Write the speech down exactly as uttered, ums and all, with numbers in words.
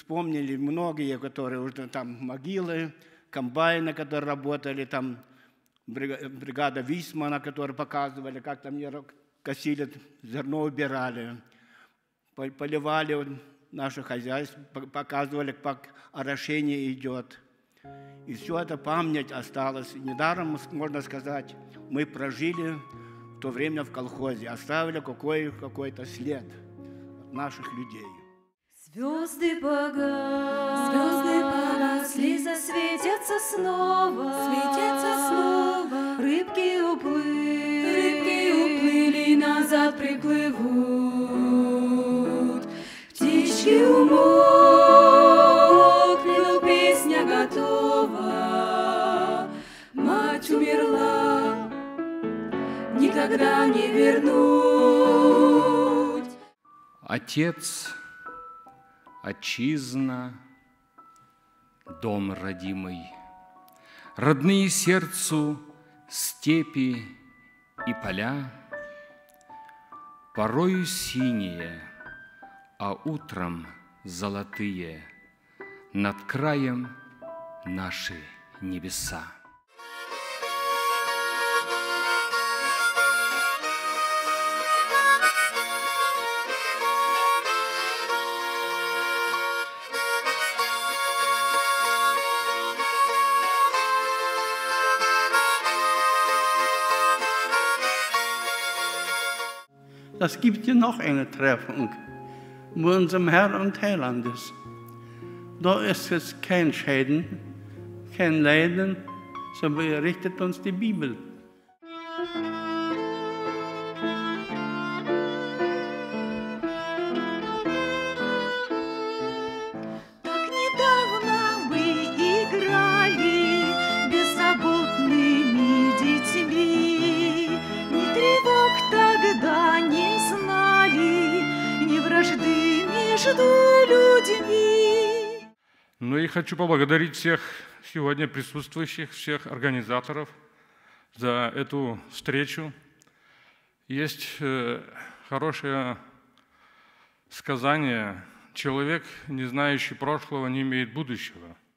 вспомнили многие, которые уже там могилы, комбайны, которые работали, там бригада Висмана, которые показывали, как там косили, зерно убирали, поливали наше хозяйство, показывали, как орошение идет. И все это память осталась. Недаром, можно сказать, мы прожили в то время в колхозе, оставили какой, какой-то след от наших людей. Звезды погасли, звезды погасли, засветятся снова, светятся снова. Рыбки уплыли, рыбки уплыли, назад приплывут. Птички умолкли, но песня готова. Мать умерла, никогда не вернуть. Отец, отчизна, дом родимый, родные сердцу степи и поля, порою синие, а утром золотые, над краем наши небеса. Das gibt ja noch eine Treffung mit unserem Herrn und Heilandes. Da ist es kein Scheiden, kein Leiden, so berichtet uns die Bibel. Так недавно мы играли беззаботными детьми, ни тревог тогда не знали, ни вражды между людьми. Ну и хочу поблагодарить всех сегодня присутствующих, всех организаторов за эту встречу. Есть э, хорошее сказание: человек, не знающий прошлого, не имеет будущего.